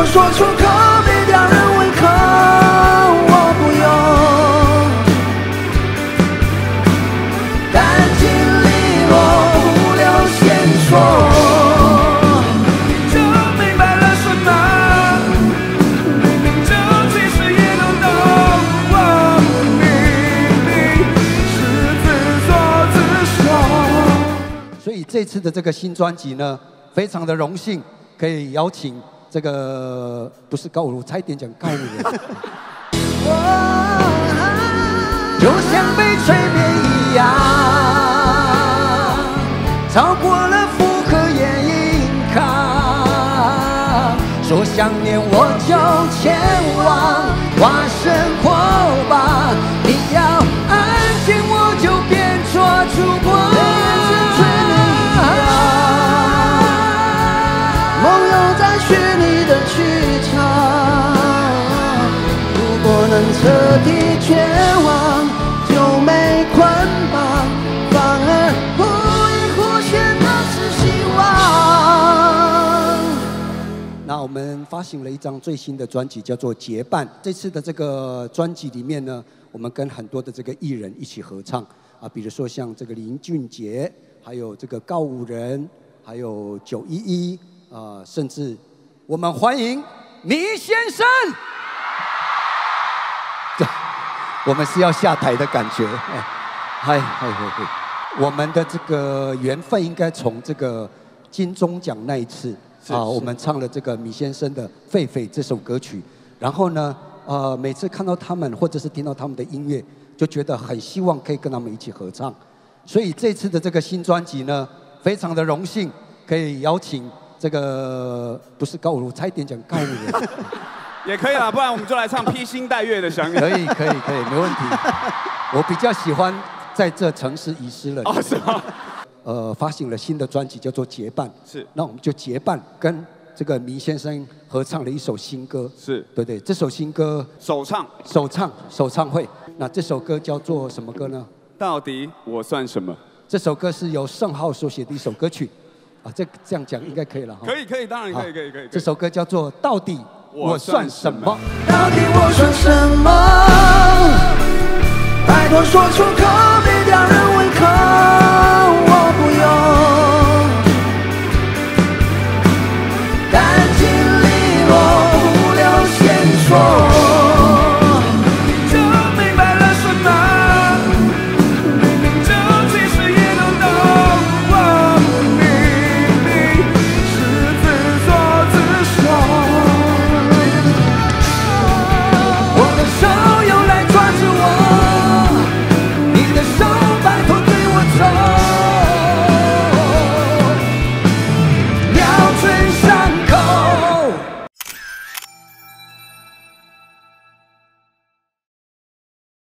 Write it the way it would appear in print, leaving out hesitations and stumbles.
托说出口，别吊人胃口，我不用感情利落，不留线索。 所以这次的这个新专辑呢，非常的荣幸可以邀请这个不是告五，差一点讲告五人， 就像被催眠一样，超过了负荷也硬扛。说想念我就前往，化身火把，你要安静我就变做烛光。 梦游在虚拟的剧场，如果能彻底绝望，就没捆绑，反而忽隐忽现的是希望。 那我们发行了一张最新的专辑，叫做《结伴》。这次的这个专辑里面呢，我们跟很多的这个艺人一起合唱啊，比如说像这个林俊杰，还有这个告五人，还有911。 甚至我们欢迎迷先生，我们是要下台的感觉。嗨，我们的这个缘分应该从这个金钟奖那一次我们唱了这个米先生的《狒狒》这首歌曲，然后呢，每次看到他们或者是听到他们的音乐，就觉得很希望可以跟他们一起合唱，所以这次的这个新专辑呢，非常的荣幸可以邀请。 这个不是告五，差一点讲告五人， 也可以啦，不然我们就来唱披星戴月的想你。 可以，没问题。我比较喜欢在这城市遗失了。 哦，是吗？ 发行了新的专辑叫做《结伴》， 是。 那我们就结伴跟这个迷先生合唱了一首新歌， 是对不对？这首新歌首唱会。那这首歌叫做什么歌呢？ 到底我算什么？ 这首歌是由盛浩所写的一首歌曲。 这样讲应该可以了哈。 可以，当然可以。 这首歌叫做《到底我算什么》。 到底我算什么？拜托说出口。